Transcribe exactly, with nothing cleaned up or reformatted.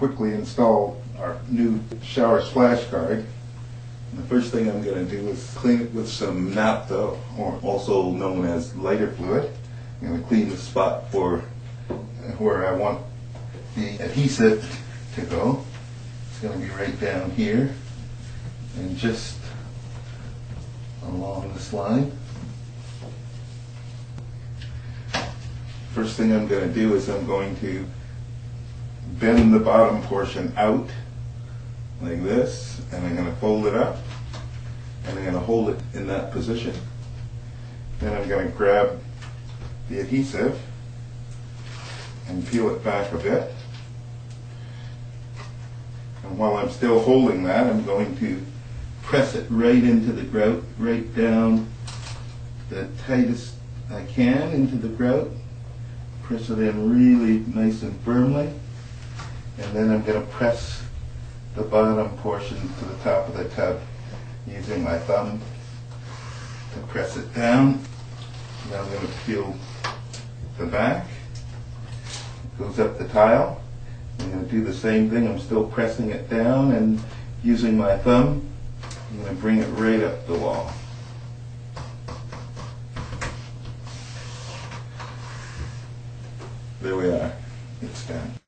quickly install our new shower splash guard. And the first thing I'm going to do is clean it with some naphtha, or also known as lighter fluid. I'm going to clean the spot for where I want the adhesive to go. It's going to be right down here and just along this line. First thing I'm going to do is I'm going to bend the bottom portion out like this, and I'm going to fold it up, and I'm going to hold it in that position. Then I'm going to grab the adhesive and peel it back a bit. And while I'm still holding that, I'm going to press it right into the grout, right down the tightest I can into the grout. Press it in really nice and firmly, and then I'm going to press the bottom portion to the top of the tub using my thumb to press it down. Now I'm going to peel the back. It goes up the tile. I'm going to do the same thing. I'm still pressing it down, and using my thumb, I'm going to bring it right up the wall. There we are. It's done.